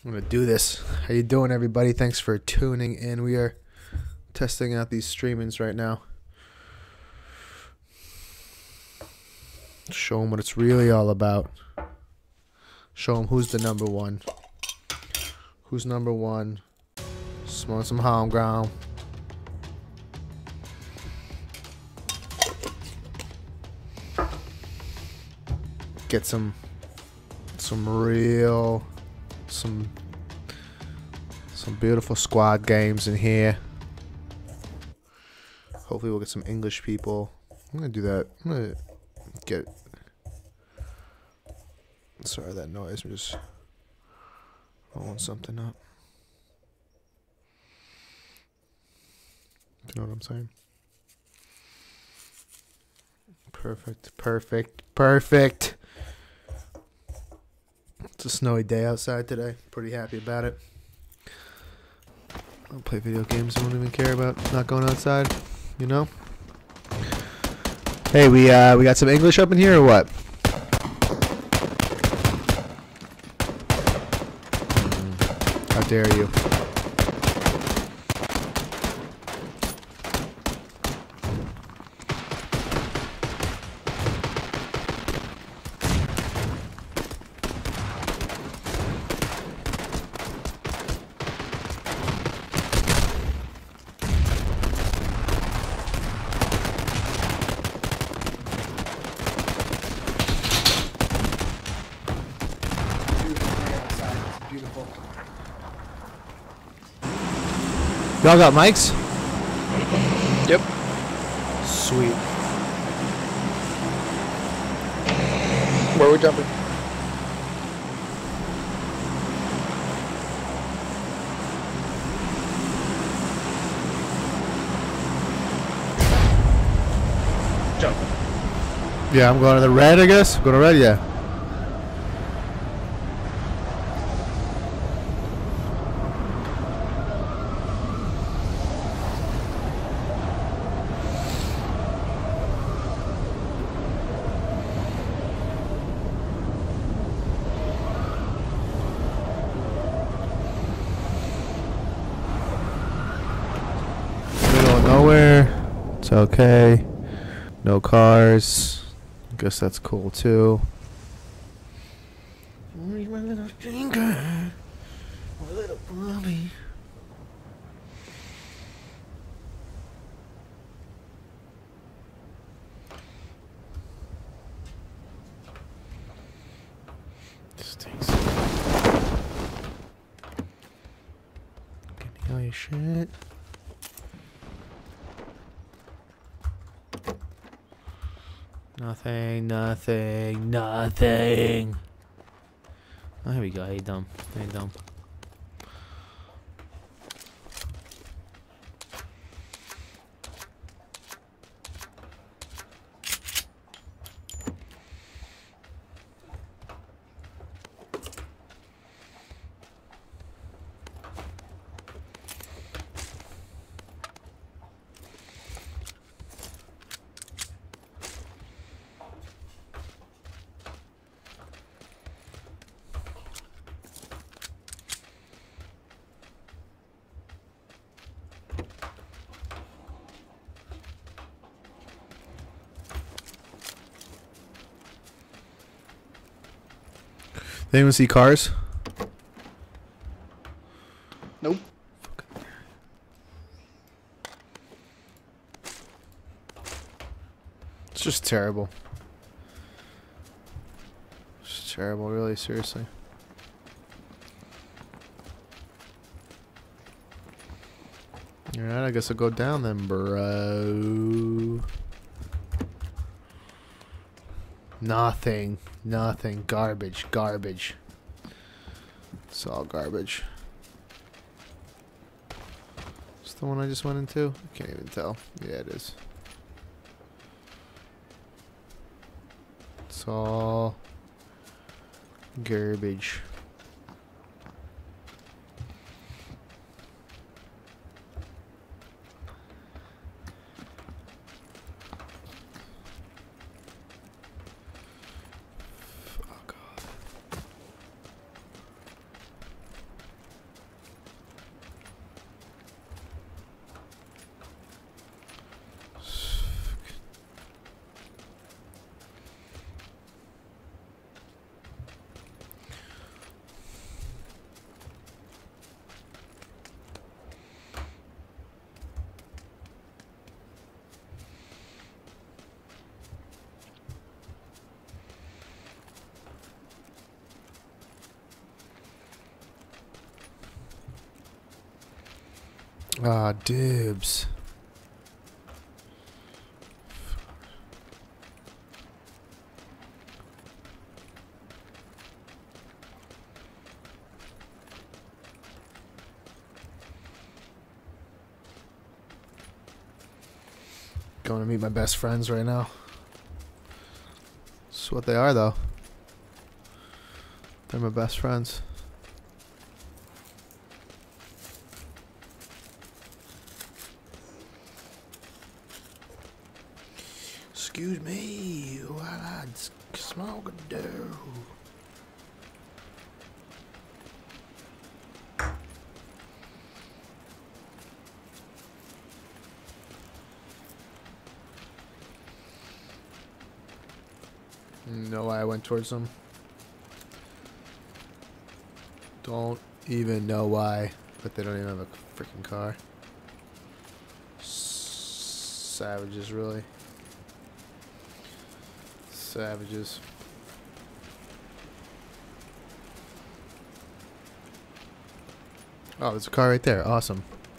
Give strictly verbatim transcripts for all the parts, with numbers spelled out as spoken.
I'm gonna do this. How you doing, everybody? Thanks for tuning in. We are testing out these streamings right now. Show them what it's really all about. Show them who's the number one. Who's number one? Smoke some home ground. Get some, some real, some, some beautiful squad games in here. Hopefully we'll get some English people. I'm gonna do that. I'm gonna get. Sorry that noise. I'm just rolling something up. You know what I'm saying? Perfect. Perfect. Perfect. It's a snowy day outside today. Pretty happy about it. I'll play video games. I don't even care about not going outside. You know? Hey, we uh, we got some English up in here or what? Mm, how dare you? Y'all got mics? Yep. Sweet. Where are we jumping? Jump. Yeah, I'm going to the red, I guess. Go to red, yeah. Nowhere. It's okay. No cars. I guess that's cool too. Where's my little finger? My little Bobby. This takes. Give me all your shit. Nothing, nothing, nothing. Oh, here we go. Hey, dumb. Hey, dumb. Anyone see cars? Nope. It's just terrible. It's just terrible, really, seriously. Alright, I guess I'll go down then, bro. Nothing. Nothing. Garbage. Garbage. It's all garbage. Is the one I just went into? I can't even tell. Yeah, it is. It's all garbage. Ah, dibs. Going to meet my best friends right now. That's what they are, though. They're my best friends. Excuse me while I smoke a dough. Know why I went towards them? Don't even know why, but they don't even have a freaking car. Savages, really. Savages. Oh, there's a car right there. Awesome.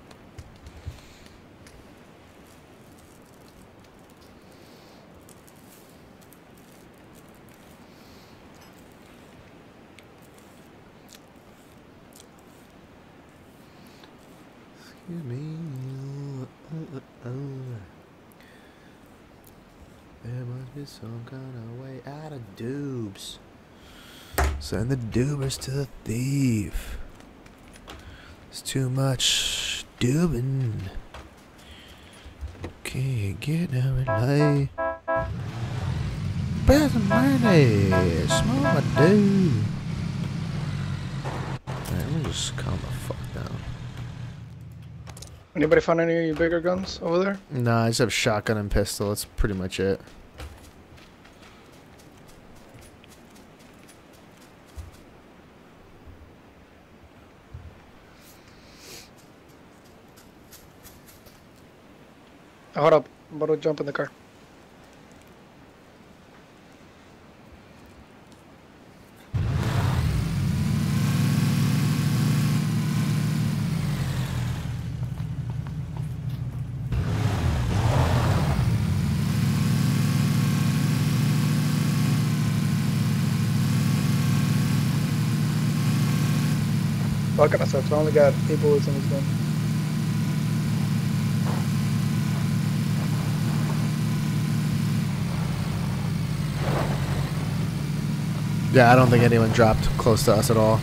Excuse me. Uh, uh, uh. There must be some kind of way out of dubes. Send the dubers to the thief. It's too much dubing. Can't get no relay. Pass some money. Smoke my dude. Alright, let me just calm the fuck down. Anybody found any bigger guns over there? Nah, I just have shotgun and pistol. That's pretty much it. Hold up. I'm about to jump in the car. What can I say? I only got eight bullets in this gun. Yeah, I don't think anyone dropped close to us at all.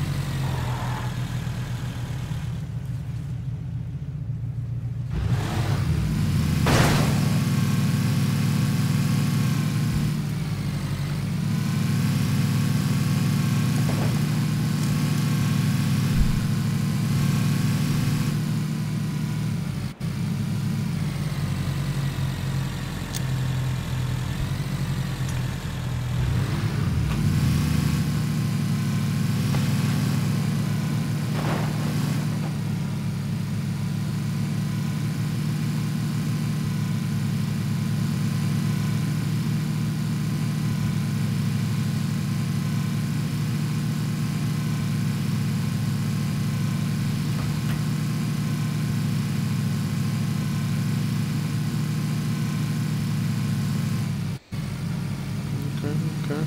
Okay.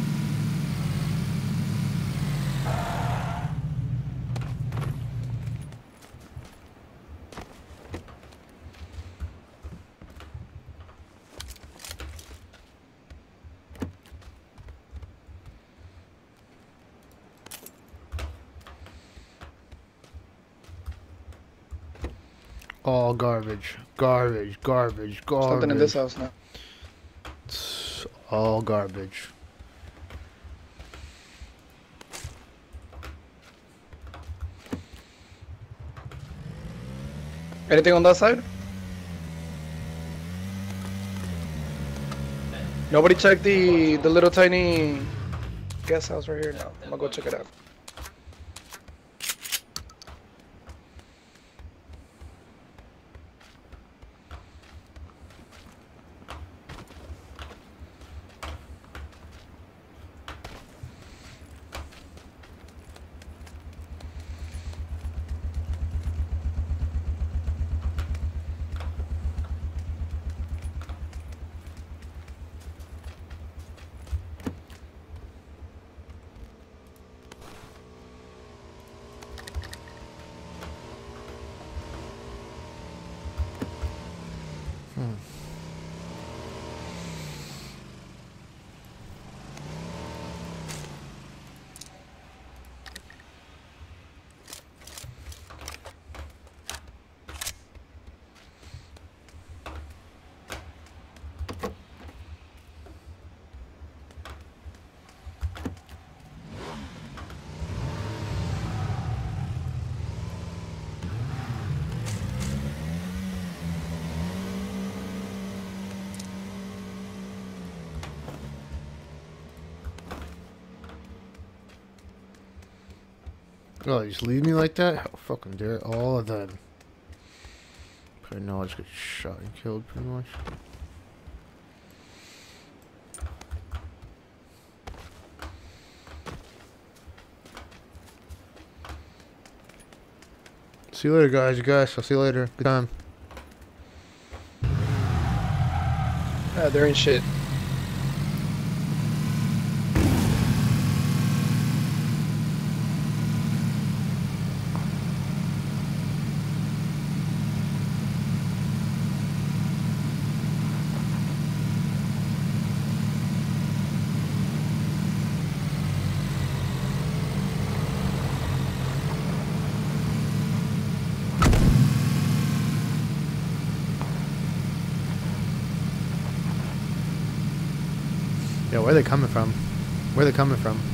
All garbage, garbage, garbage, garbage. Something in this house now. It's all garbage. Anything on that side? Nobody checked the the little tiny guest house right here now. I'm gonna go check it out. Oh, you just leave me like that? How fucking dare all of them. Probably know I just get shot and killed pretty much. See you later, guys. You guys. I'll see you later. Good time. Ah, there ain't shit. Yeah, where are they coming from? Where are they coming from?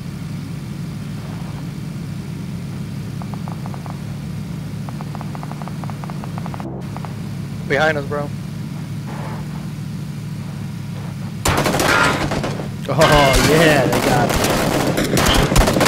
Behind us, bro. Oh, yeah, they got me.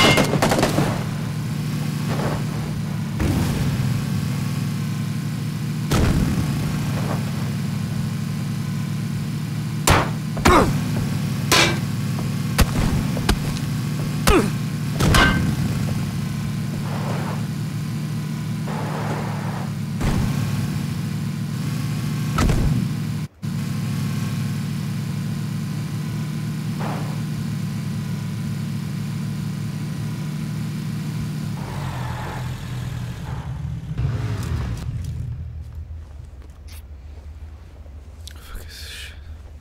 Fuck is this shit?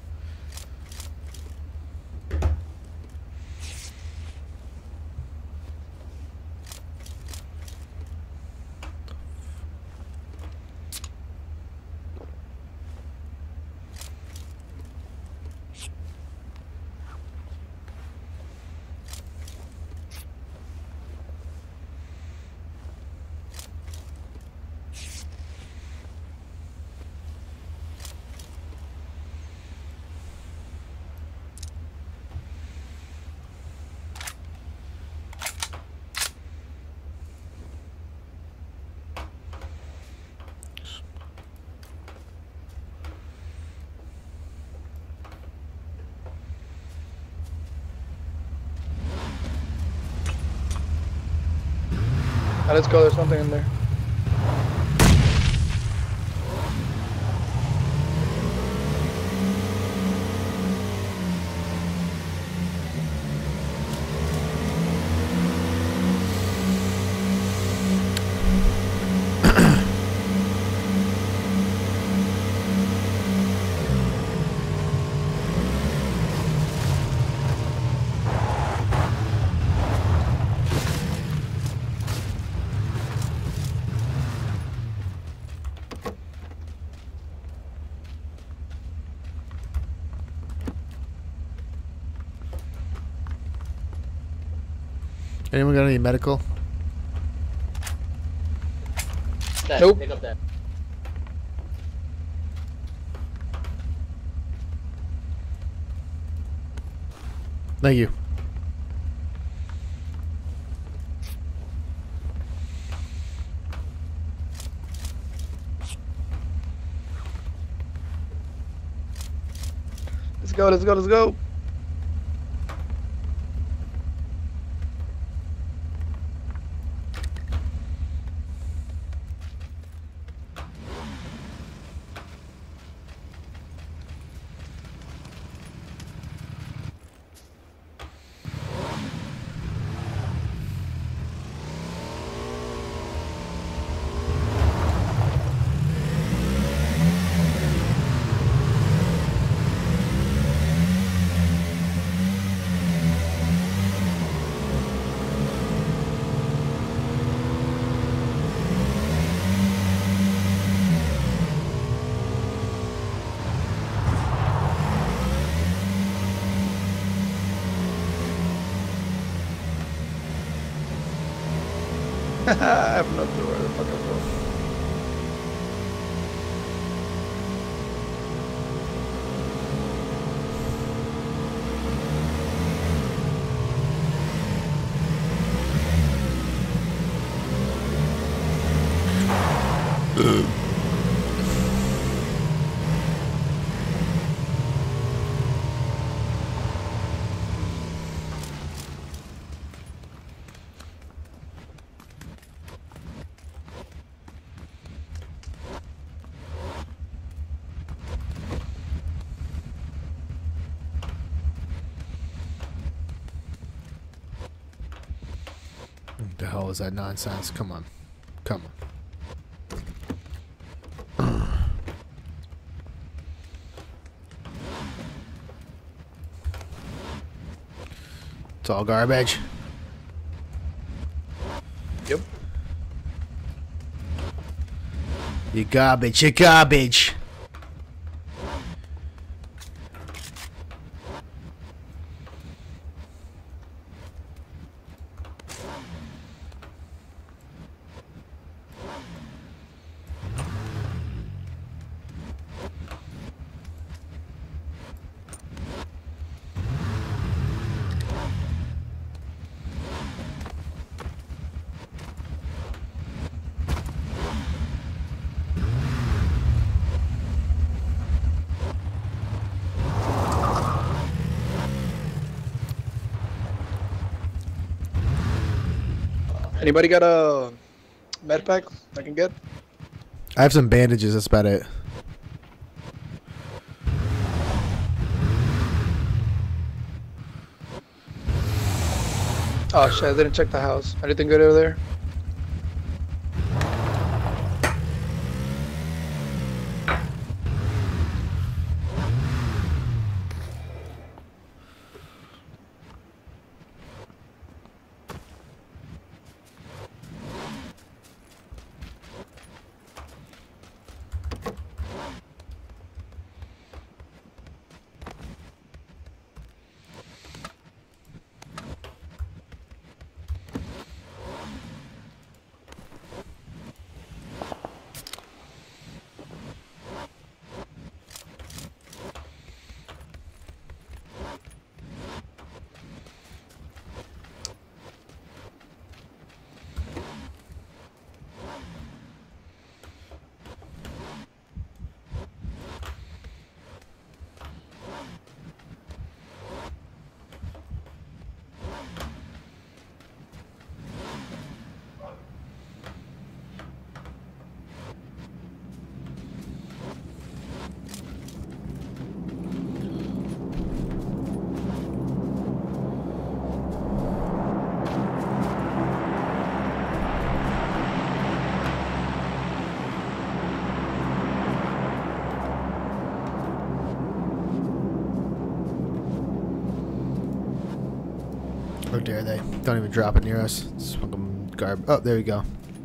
Ah, let's go. There's something in there. Anyone got any medical? That, Nope. Pick up that. Thank you. Let's go. Let's go. Let's go. I have no clue where the fuck I'm going. What the hell is that nonsense? Come on. Come on. It's all garbage. Yep. You garbage, you garbage. Anybody got a med pack I can get? I have some bandages, that's about it. Oh shit, I didn't check the house. Anything good over there? How dare they? Don't even drop it near us. It's fucking garb. Oh, there we go.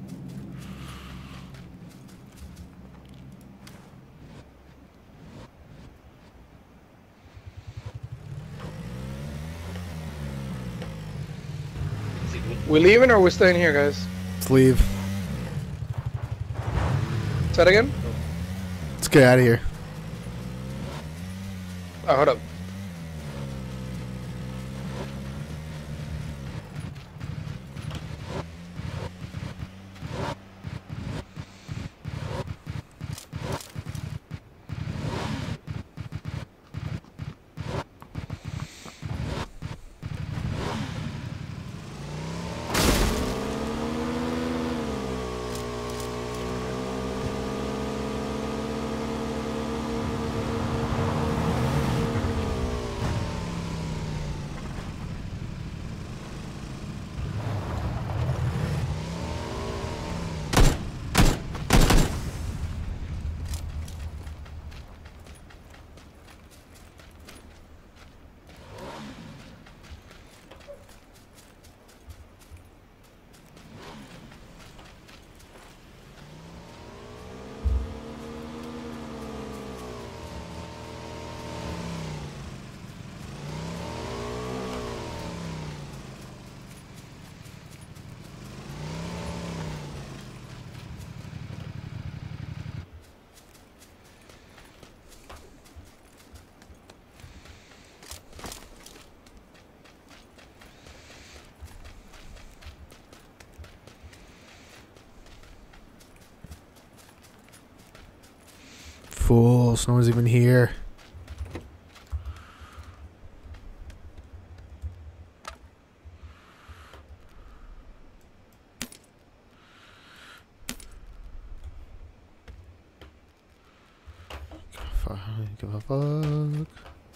We leaving or we staying here, guys? Let's leave. Say that again? Let's get out of here. Oh, hold up. fools. No one's even here. Give a fuck.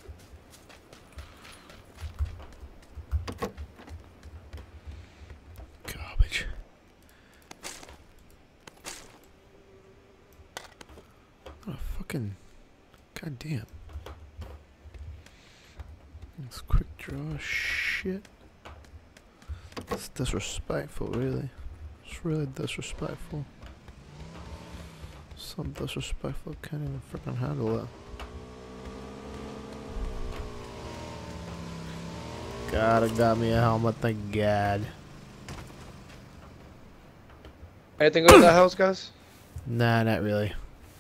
Garbage. What a fucking goddamn. This quick draw shit. It's disrespectful, really. It's really disrespectful. So disrespectful, can't even freaking handle it. God, it got me a helmet, thank God. Anything good in that house, guys? Nah, not really.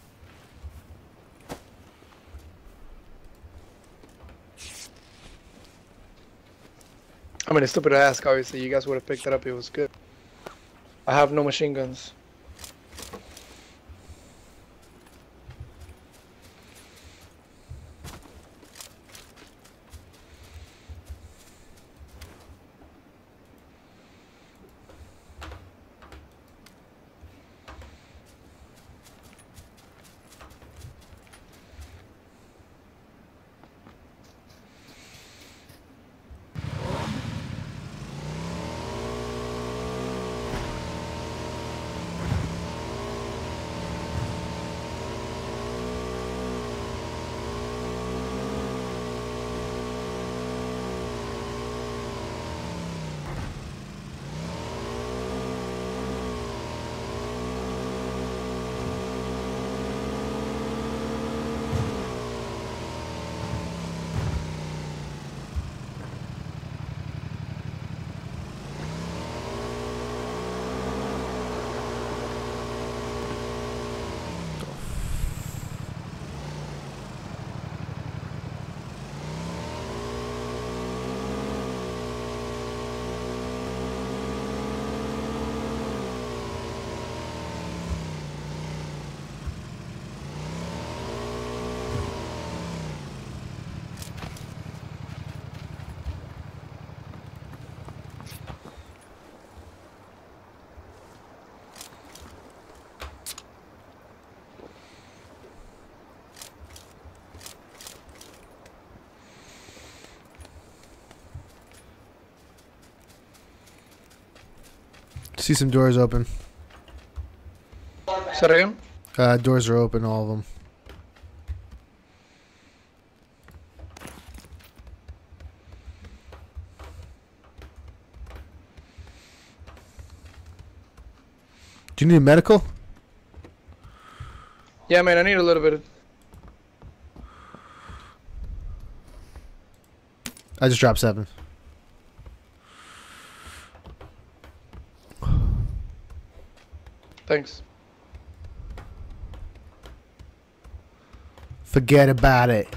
I mean, it's stupid to ask, obviously. You guys would have picked it up, it was good. I have no machine guns. See some doors open. Say that again? Uh, doors are open, all of them. Do you need a medical? Yeah, man, I need a little bit of... I just dropped seven. Thanks. Forget about it.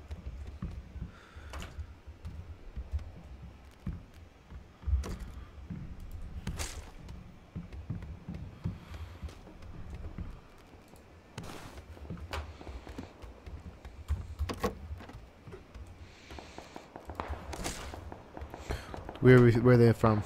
Where are we, where are they from?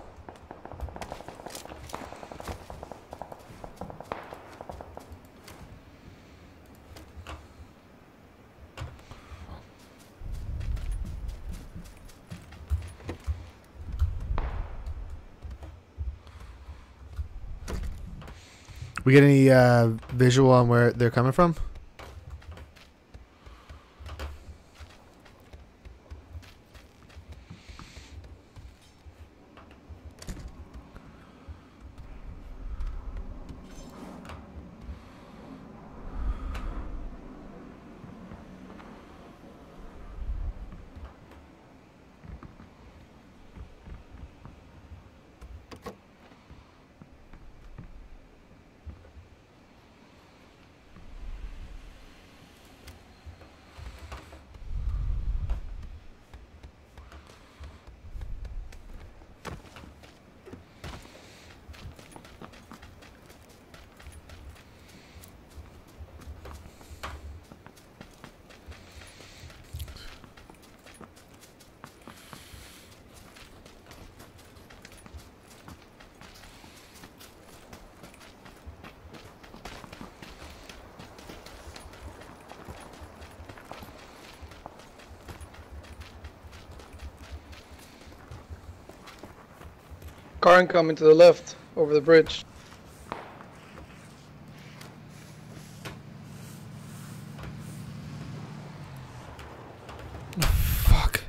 We get any uh, visual on where they're coming from? Car incoming to the left over the bridge. Fuck.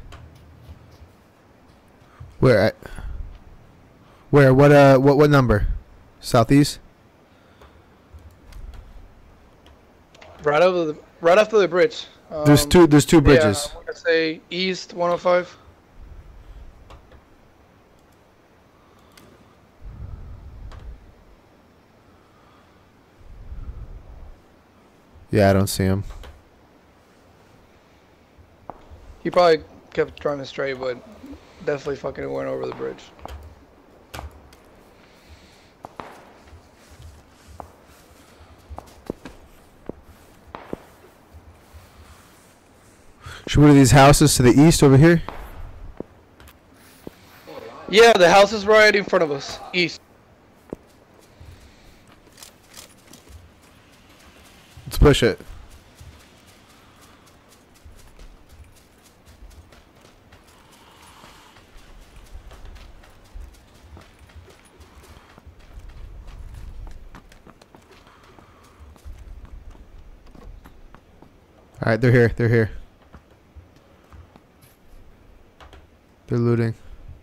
Where? At? Where? What? Uh. What? What number? Southeast. Right over the right after the bridge. Um, There's two. There's two bridges. Yeah, I'm gonna say east one oh five. Yeah, I don't see him. He probably kept driving straight, but definitely fucking went over the bridge. Should we go to these houses to the east over here? Yeah, the house is right in front of us, east. Let's push it. All right, they're here. They're here. They're looting.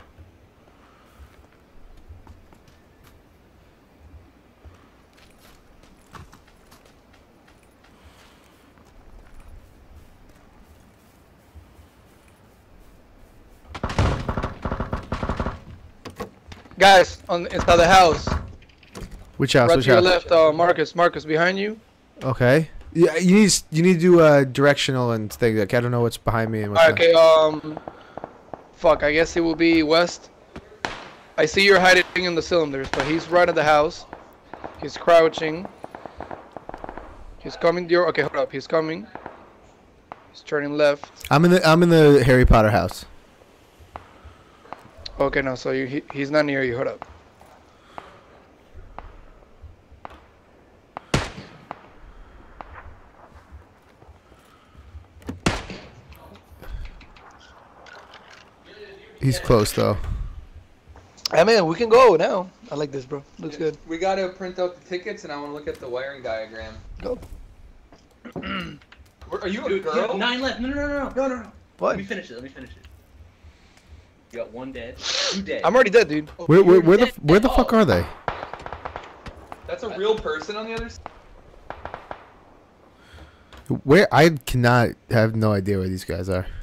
Guys, on inside the house. Which house? Right Which to your house? left, uh, Marcus. Marcus, behind you. Okay. Yeah, you need you need to do uh, directional and things. Like I don't know what's behind me and what's Alright, okay, um, fuck. I guess it will be west. I see you're hiding in the cylinders, but he's right at the house. He's crouching. He's coming to your. Okay, hold up. He's coming. He's turning left. I'm in the I'm in the Harry Potter house. Okay, no. So you, he, he's not near you. Hold up. He's close though. I mean, we can go now. I like this, bro. Looks good. We gotta print out the tickets, and I want to look at the wiring diagram. Go. Where- Are you a Dude, you have girl? nine left. No, no, no, no, no, no, no. What? Let me finish it. Let me finish it. You got one dead. Two dead. I'm already dead, dude. Oh, Where where, you're where the dead. where the fuck Oh, are they? That's a real person on the other side. Where I cannot have no idea where these guys are.